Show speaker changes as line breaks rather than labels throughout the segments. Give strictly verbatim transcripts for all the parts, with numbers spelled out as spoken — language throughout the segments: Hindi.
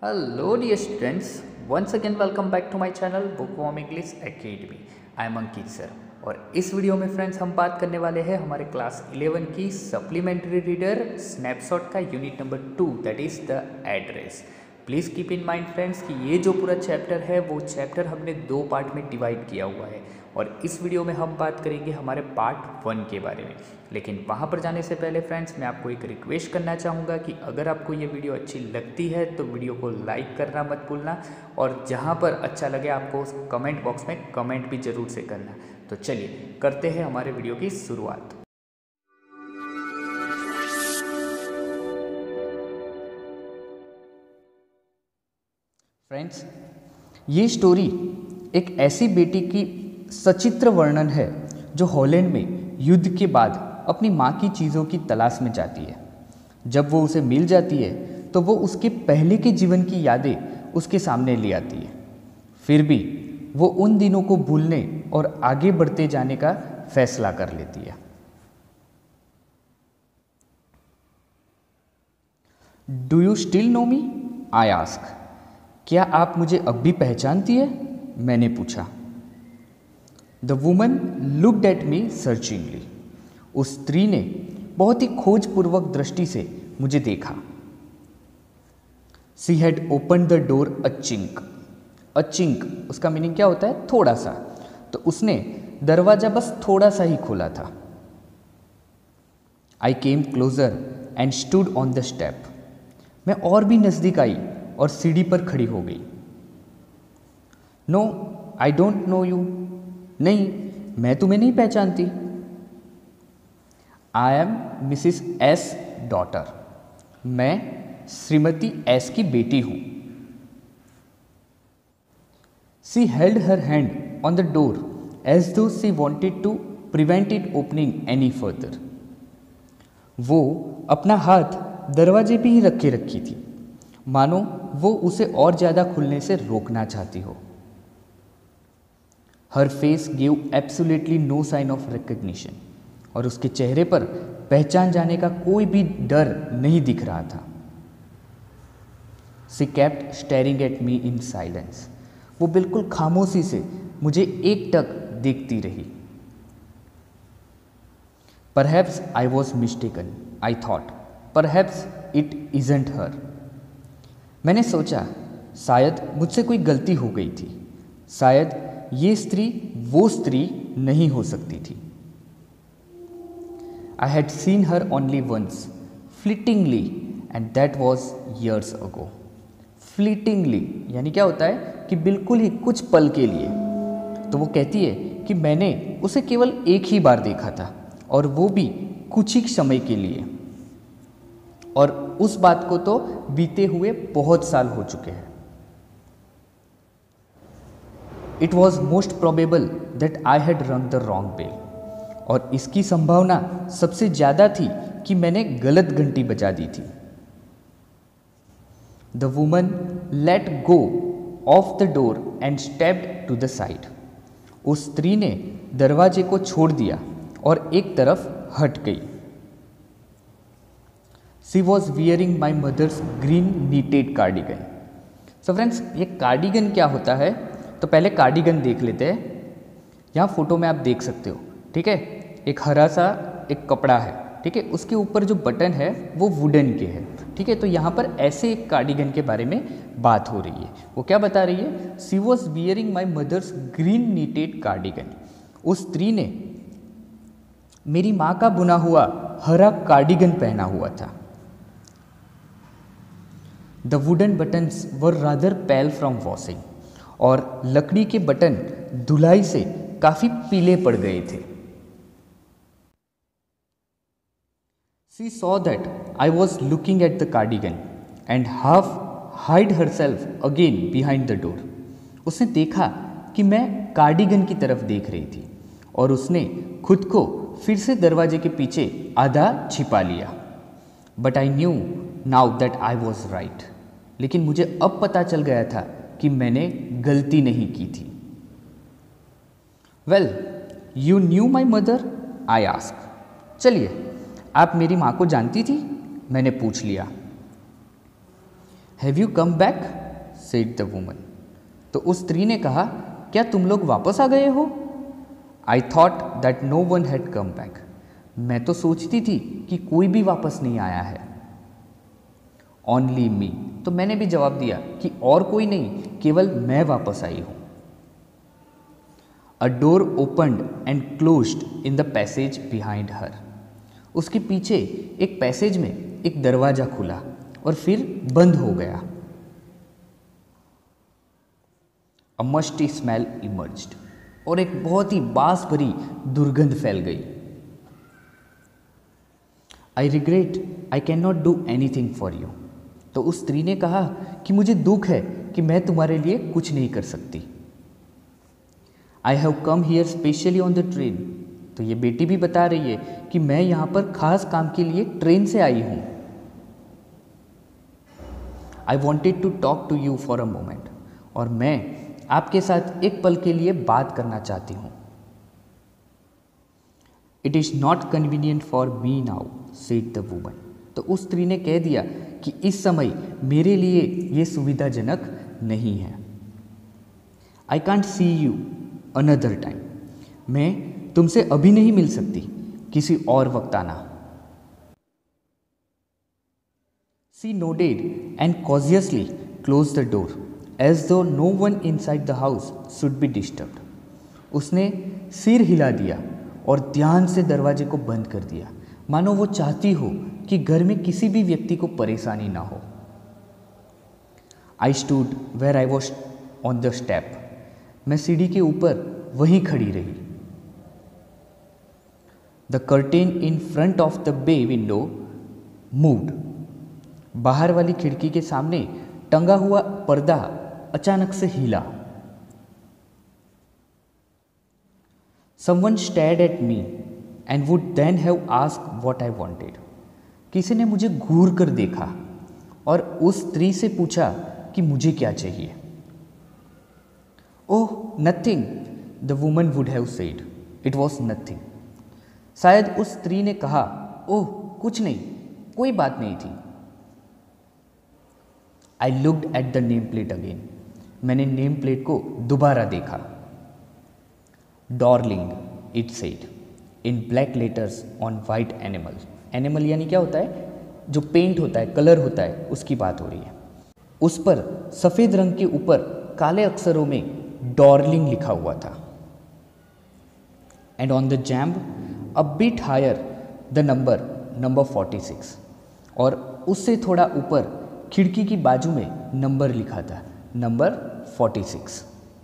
Hello dear students, once again welcome back to my channel Bookworm English Academy. I am Ankit sir और इस वीडियो में फ्रेंड्स हम बात करने वाले हैं हमारे क्लास इलेवन की सप्लीमेंट्री रीडर स्नैपशॉट का unit number two that is the address. Please keep in mind friends कि ये जो पूरा चैप्टर है वो चैप्टर हमने दो पार्ट में डिवाइड किया हुआ है और इस वीडियो में हम बात करेंगे हमारे पार्ट वन के बारे में। लेकिन वहाँ पर जाने से पहले फ्रेंड्स मैं आपको एक रिक्वेस्ट करना चाहूँगा कि अगर आपको ये वीडियो अच्छी लगती है तो वीडियो को लाइक करना मत भूलना और जहाँ पर अच्छा लगे आपको कमेंट बॉक्स में कमेंट भी ज़रूर से करना। तो चलिए करते हैं हमारे वीडियो की शुरुआत। फ्रेंड्स, ये स्टोरी एक ऐसी बेटी की सचित्र वर्णन है जो हॉलैंड में युद्ध के बाद अपनी माँ की चीज़ों की तलाश में जाती है। जब वो उसे मिल जाती है तो वो उसके पहले के जीवन की यादें उसके सामने ले आती है। फिर भी वो उन दिनों को भूलने और आगे बढ़ते जाने का फैसला कर लेती है। Do you still know me? I ask. क्या आप मुझे अब भी पहचानती है? मैंने पूछा। The woman looked at me searchingly. उस स्त्री ने बहुत ही खोजपूर्वक दृष्टि से मुझे देखा। She had open the door a chink. A chink उसका मीनिंग क्या होता है? थोड़ा सा। तो उसने दरवाजा बस थोड़ा सा ही खोला था। I came closer and stood on the step. मैं और भी नज़दीक आई और सीढ़ी पर खड़ी हो गई। No I don't know you. नहीं, मैं तुम्हें नहीं पहचानती। I am Mrs S daughter. मैं श्रीमती एस की बेटी हूं। She held her hand on the door as though she wanted to prevent it opening any further. वो अपना हाथ दरवाजे पे ही रखे रखी थी, मानो वो उसे और ज़्यादा खुलने से रोकना चाहती हो। Her face give absolutely no sign of recognition. और उसके चेहरे पर पहचान जाने का कोई भी डर नहीं दिख रहा था। She kept staring at me in silence. वो बिल्कुल खामोशी से मुझे एक टक देखती रही। Perhaps I was mistaken, I thought. Perhaps it isn't her. मैंने सोचा शायद मुझसे कोई गलती हो गई थी। शायद ये स्त्री वो स्त्री नहीं हो सकती थी। I had seen her only once, fleetingly, and that was years ago. Fleetingly यानी क्या होता है कि बिल्कुल ही कुछ पल के लिए। तो वो कहती है कि मैंने उसे केवल एक ही बार देखा था और वो भी कुछ ही समय के लिए, और उस बात को तो बीते हुए बहुत साल हो चुके हैं। It was most probable that I had rung the wrong bell. और इसकी संभावना सबसे ज़्यादा थी कि मैंने गलत घंटी बजा दी थी। The woman let go of the door and stepped to the side. उस स्त्री ने दरवाजे को छोड़ दिया और एक तरफ हट गई। She was wearing my mother's green knitted cardigan. So friends, ये कार्डिगन क्या होता है तो पहले कार्डिगन देख लेते हैं। यहाँ फोटो में आप देख सकते हो, ठीक है। एक हरा सा एक कपड़ा है, ठीक है। उसके ऊपर जो बटन है वो वुडन के हैं, ठीक है। तो यहाँ पर ऐसे एक कार्डिगन के बारे में बात हो रही है। वो क्या बता रही है? She was wearing my mother's green knitted cardigan. उस स्त्री ने मेरी माँ का बुना हुआ हरा कार्डिगन पहना हुआ था। The wooden buttons were rather pale from washing. और लकड़ी के बटन धुलाई से काफ़ी पीले पड़ गए थे। She saw that I was looking at the cardigan and half hid herself again behind the door. उसने देखा कि मैं कार्डिगन की तरफ देख रही थी और उसने खुद को फिर से दरवाजे के पीछे आधा छिपा लिया। But I knew now that I was right. लेकिन मुझे अब पता चल गया था कि मैंने गलती नहीं की थी। Well, you knew my mother? I asked. चलिए, आप मेरी माँ को जानती थी? मैंने पूछ लिया। Have you come back said the woman. तो उस स्त्री ने कहा, क्या तुम लोग वापस आ गए हो? I thought that no one had come back. मैं तो सोचती थी कि कोई भी वापस नहीं आया है। Only me. तो मैंने भी जवाब दिया कि और कोई नहीं, केवल मैं वापस आई हूं। A door opened and closed in the passage behind her. उसके पीछे एक पैसेज में एक दरवाजा खुला और फिर बंद हो गया। A musty smell emerged. और एक बहुत ही बास भरी दुर्गंध फैल गई। I regret I can not do anything for you. तो उस स्त्री ने कहा कि मुझे दुख है कि मैं तुम्हारे लिए कुछ नहीं कर सकती। I have come here specially on the train. तो ये बेटी भी बता रही है कि मैं यहाँ पर खास काम के लिए ट्रेन से आई हूँ। I wanted to talk to you for a moment. और मैं आपके साथ एक पल के लिए बात करना चाहती हूँ। It is not convenient for me now said the woman. तो उस स्त्री ने कह दिया कि इस समय मेरे लिए ये सुविधाजनक नहीं है। I can't see you another time. मैं तुमसे अभी नहीं मिल सकती, किसी और वक्त आना। She nodded and cautiously close the door as though no one inside the house should be disturbed. उसने सिर हिला दिया और ध्यान से दरवाजे को बंद कर दिया, मानो वो चाहती हो कि घर में किसी भी व्यक्ति को परेशानी ना हो। I stood where I was on the step. मैं सीढ़ी के ऊपर वहीं खड़ी रही। The curtain in front of the bay window moved. बाहर वाली खिड़की के सामने टंगा हुआ पर्दा अचानक से हिला। Someone stared at me and would then have asked what I wanted. किसी ने मुझे घूर कर देखा और उस स्त्री से पूछा कि मुझे क्या चाहिए। Oh nothing, the woman would have said. It was nothing. शायद उस स्त्री ने कहा, ओह कुछ नहीं, कोई बात नहीं थी। I looked at the name plate again. मैंने नेम प्लेट को दोबारा देखा। Dorling it said in black letters on white enamel. Enamel यानी क्या होता है? जो पेंट होता है, कलर होता है, उसकी बात हो रही है। उस पर सफ़ेद रंग के ऊपर काले अक्षरों में डॉर्लिंग लिखा हुआ था। And on the jamb a bit higher the number number forty six. और उससे थोड़ा ऊपर खिड़की की बाजू में नंबर लिखा था, number forty six.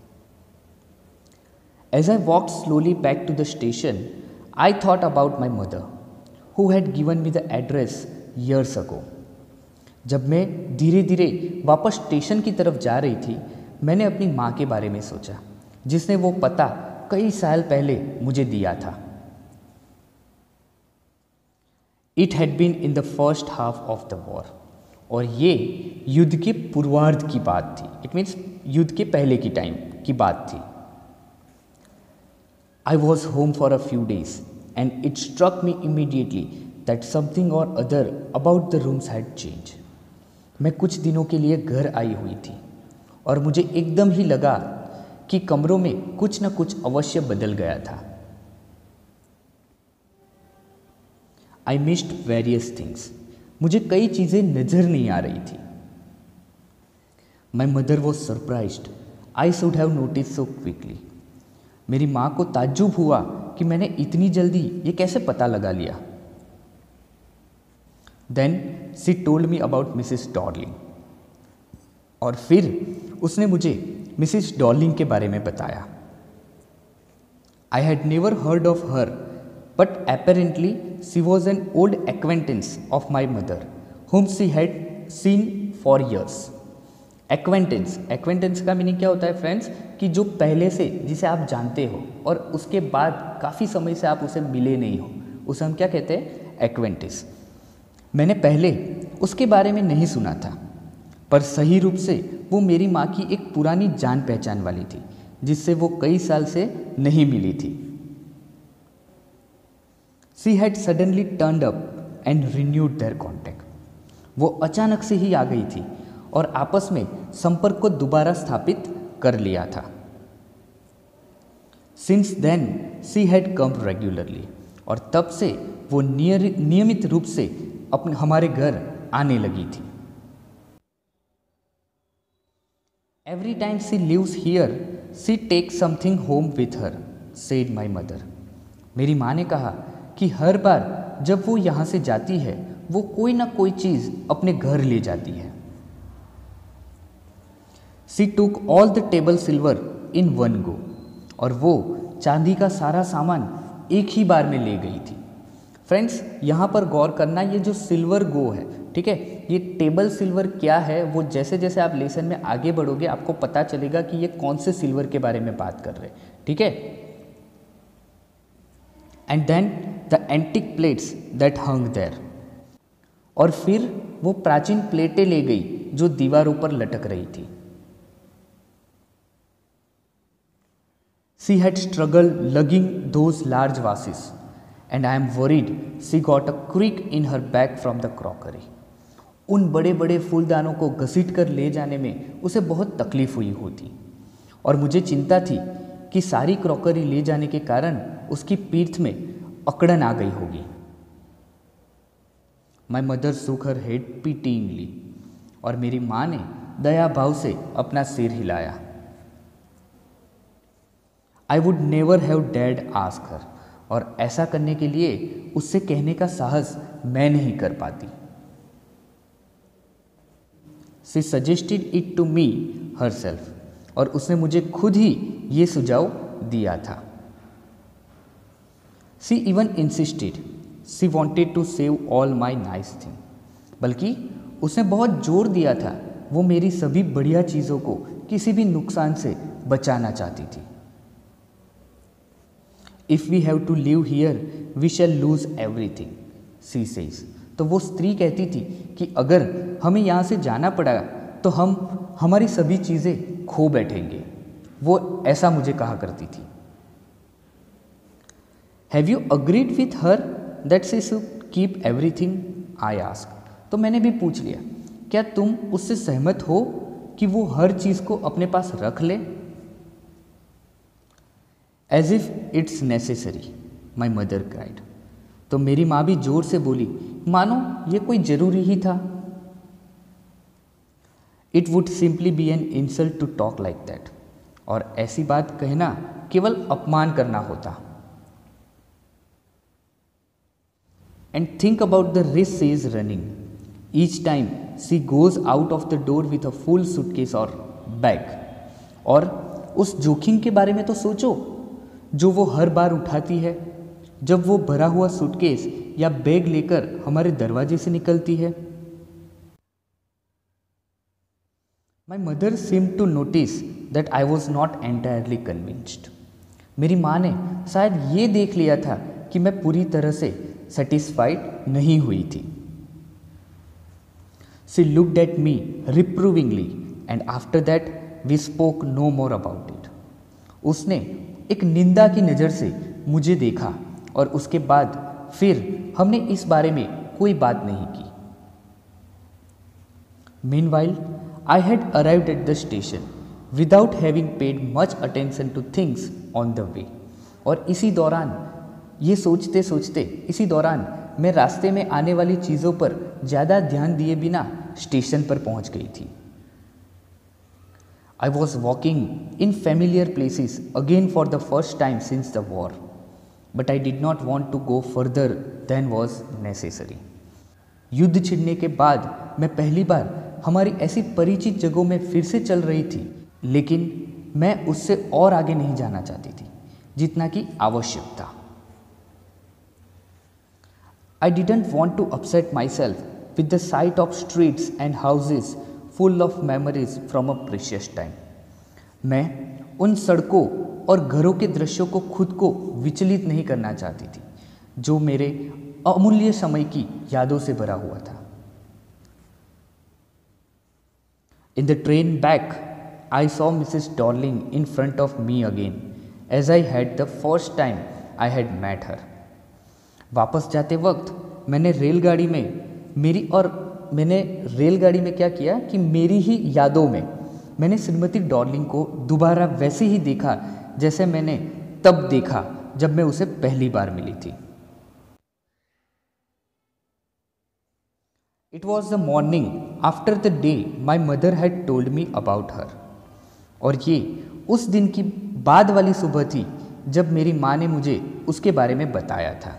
As I walked slowly back to the station, I thought about my mother, who had given me the address years ago. जब मैं धीरे धीरे वापस स्टेशन की तरफ जा रही थी, मैंने अपनी माँ के बारे में सोचा, जिसने वो पता कई साल पहले मुझे दिया था। It had been in the first half of the war. और ये युद्ध के पूर्वार्ध की बात थी। It means युद्ध के पहले की टाइम की बात थी। I was home for a few days and it struck me immediately that something or other about the rooms had changed. मैं कुछ दिनों के लिए घर आई हुई थी और मुझे एकदम ही लगा कि कमरों में कुछ न कुछ अवश्य बदल गया था। I missed various things. मुझे कई चीज़ें नज़र नहीं आ रही थी। My mother was surprised. I should have noticed so quickly. मेरी माँ को ताज्जुब हुआ कि मैंने इतनी जल्दी ये कैसे पता लगा लिया। Then she told me about Mrs Dorling. और फिर उसने मुझे मिसिस डॉर्लिंग के बारे में बताया। I had never heard of her, but apparently she was an old acquaintance of my mother whom she had seen for years. Acquaintance, acquaintance का मीनिंग क्या होता है फ्रेंड्स? कि जो पहले से जिसे आप जानते हो और उसके बाद काफ़ी समय से आप उसे मिले नहीं हो, उसे हम क्या कहते हैं? एक्वेंटेंस। मैंने पहले उसके बारे में नहीं सुना था, पर सही रूप से वो मेरी माँ की एक पुरानी जान पहचान वाली थी, जिससे वो कई साल से नहीं मिली थी। She had suddenly turned up and renewed their contact. वो अचानक से ही आ गई थी और आपस में संपर्क को दोबारा स्थापित कर लिया था। Since then she had come regularly, और तब से वो नियमित रूप से अपने हमारे घर आने लगी थी। Every time she leaves here she take something home with her, said my mother. मेरी माँ ने कहा कि हर बार जब वो यहाँ से जाती है वो कोई ना कोई चीज़ अपने घर ले जाती है। She took all the table silver in one go, और वो चांदी का सारा सामान एक ही बार में ले गई थी। फ्रेंड्स, यहाँ पर गौर करना, ये जो सिल्वर गो है, ठीक है, ये टेबल सिल्वर क्या है वो जैसे जैसे आप लेसन में आगे बढ़ोगे आपको पता चलेगा कि ये कौन से सिल्वर के बारे में बात कर रहे हैं, ठीक है। And then the antique plates that hung there, और फिर वो प्राचीन प्लेटें ले गई जो दीवारों पर लटक रही थी। She had struggled lugging those large vases, and I am worried she got a creak in her back from the crockery. उन बड़े बड़े फूलदानों को घसीट कर ले जाने में उसे बहुत तकलीफ हुई होती, और मुझे चिंता थी कि सारी क्रॉकरी ले जाने के कारण उसकी पीठ में अकड़न आ गई होगी। My mother shook her head pityingly, और मेरी माँ ने दया भाव से अपना सिर हिलाया। I would never have dared ask her, और ऐसा करने के लिए उससे कहने का साहस मैं नहीं कर पाती। She suggested it to me herself, और उसने मुझे खुद ही ये सुझाव दिया था। She even insisted she wanted to save all my nice things, बल्कि उसने बहुत जोर दिया था वो मेरी सभी बढ़िया चीज़ों को किसी भी नुकसान से बचाना चाहती थी। If we have to live here, we shall lose everything, she says. तो वो स्त्री कहती थी कि अगर हमें यहाँ से जाना पड़ा तो हम हमारी सभी चीज़ें खो बैठेंगे। वो ऐसा मुझे कहा करती थी। Have you agreed with her that she should keep everything? I asked. तो मैंने भी पूछ लिया, क्या तुम उससे सहमत हो कि वो हर चीज़ को अपने पास रख ले? As if it's necessary, my mother cried. तो मेरी माँ भी जोर से बोली, मानो ये कोई जरूरी ही था। It would simply be an insult to talk like that. और ऐसी बात कहना केवल अपमान करना होता। And think about the risk she is running. Each time she goes out of the door with a full suitcase or bag. और उस जोखिम के बारे में तो सोचो जो वो हर बार उठाती है जब वो भरा हुआ सूटकेस या बैग लेकर हमारे दरवाजे से निकलती है। My mother seemed to notice that I was not entirely convinced. मेरी माँ ने शायद ये देख लिया था कि मैं पूरी तरह से satisfied नहीं हुई थी। She looked at me reprovingly and after that we spoke no more about it. उसने एक निंदा की नज़र से मुझे देखा और उसके बाद फिर हमने इस बारे में कोई बात नहीं की। Meanwhile, I had arrived at the station without having paid much attention to things on the way. और इसी दौरान ये सोचते सोचते इसी दौरान मैं रास्ते में आने वाली चीज़ों पर ज़्यादा ध्यान दिए बिना स्टेशन पर पहुंच गई थी। I was walking in familiar places again for the first time since the war, but I did not want to go further than was necessary. युद्ध छिड़ने के बाद मैं पहली बार हमारी ऐसी परिचित जगहों में फिर से चल रही थी, लेकिन मैं उससे और आगे नहीं जाना चाहती थी जितना कि आवश्यक था। I didn't want to upset myself with the sight of streets and houses full of memories from a precious time. मैं उन सड़कों और घरों के दृश्यों को खुद को विचलित नहीं करना चाहती थी जो मेरे अमूल्य समय की यादों से भरा हुआ था। In the train back, I saw Missus Darling in front of me again, as I had the first time I had met her. वापस जाते वक्त मैंने रेलगाड़ी में मेरी और मैंने रेलगाड़ी में क्या किया कि मेरी ही यादों में मैंने श्रीमती डार्लिंग को दोबारा वैसे ही देखा जैसे मैंने तब देखा जब मैं उसे पहली बार मिली थी। It was the morning after the day my mother had told me about her. और ये उस दिन की बाद वाली सुबह थी जब मेरी माँ ने मुझे उसके बारे में बताया था।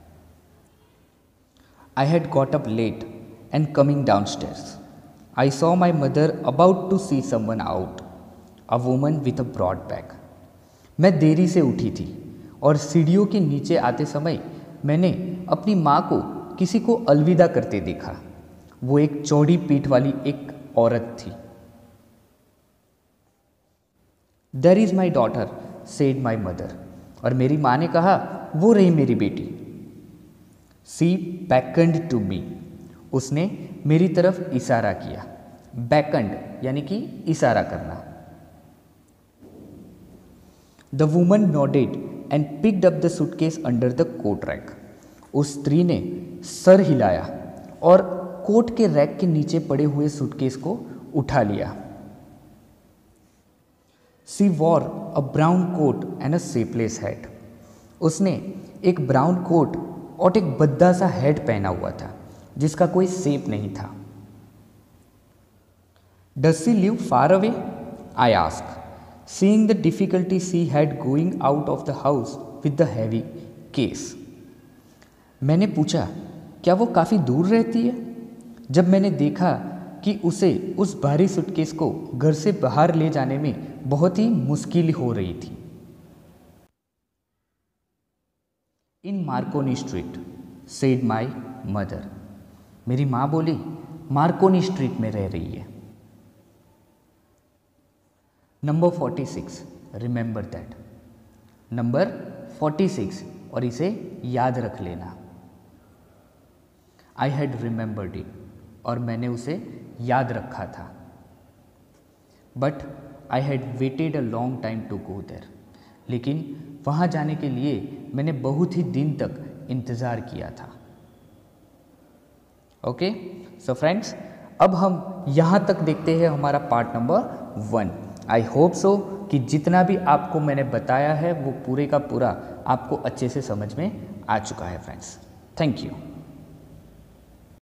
I had got up late and coming downstairs, I saw my mother about to see someone out, a woman with a broad bag. मैं देरी से उठी थी और सीढ़ियों के नीचे आते समय मैंने अपनी माँ को किसी को अलविदा करते देखा। वो एक चौड़ी पीठ वाली एक औरत थी। There is my daughter, said my mother. और मेरी माँ ने कहा, वो रही मेरी बेटी। She beckoned to me. उसने मेरी तरफ इशारा किया। Beckoned यानी कि इशारा करना। The woman nodded and picked up the suitcase under the coat rack. उस स्त्री ने सर हिलाया और कोट के रैक के नीचे पड़े हुए सूटकेस को उठा लिया। She wore a brown coat and a shapeless hat. उसने एक ब्राउन कोट और एक बद्दा सा हेड पहना हुआ था जिसका कोई शेप नहीं था। Does she live far away? I asked, seeing the difficulty she had going out of the house with the heavy case. मैंने पूछा, क्या वो काफ़ी दूर रहती है? जब मैंने देखा कि उसे उस भारी सूटकेस को घर से बाहर ले जाने में बहुत ही मुश्किल हो रही थी। In Marconi Street, said my mother. मेरी माँ बोली, मार्कोनी स्ट्रीट में रह रही है। Number forty six, remember that. Number forty six, और इसे याद रख लेना। आई हैड रिमेंबर्ड इट, और मैंने उसे याद रखा था। But I had waited a long time to go there. लेकिन वहाँ जाने के लिए मैंने बहुत ही दिन तक इंतज़ार किया था। ओके सो फ्रेंड्स, अब हम यहाँ तक देखते हैं हमारा part number one. I hope so कि जितना भी आपको मैंने बताया है वो पूरे का पूरा आपको अच्छे से समझ में आ चुका है फ्रेंड्स। Thank you.